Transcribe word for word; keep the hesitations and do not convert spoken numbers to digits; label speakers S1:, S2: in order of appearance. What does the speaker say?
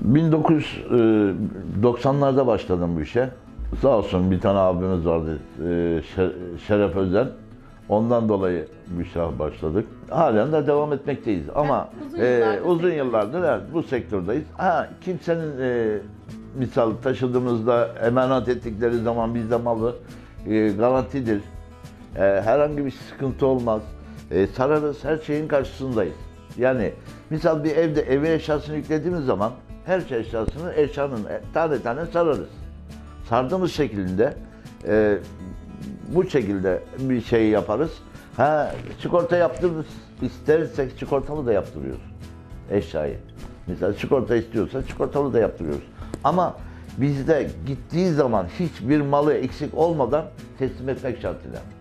S1: bin dokuz yüz doksanlarda başladım bu işe. Sağ olsun bir tane abimiz vardı, Şeref Özen. Ondan dolayı bu işe başladık. Halen de devam etmekteyiz ama
S2: uzun
S1: e,
S2: yıllardır
S1: uzun yıllardır evet, bu sektördeyiz. Ha, kimsenin e, misal taşıdığımızda emanet ettikleri zaman bizde malı e, garantidir. E, herhangi bir sıkıntı olmaz. E, sararız, her şeyin karşısındayız. Yani misal bir evde eve eşyasını yüklediğimiz zaman her şey eşyasını eşyanın tane tane sararız. Sardığımız şekilde e, bu şekilde bir şey yaparız. Ha, sigorta yaptırırız. İstersek sigortalı da yaptırıyoruz eşyayı. Mesela sigorta istiyorsa sigortalı da yaptırıyoruz. Ama bizde gittiği zaman hiçbir malı eksik olmadan teslim etmek şartıyla.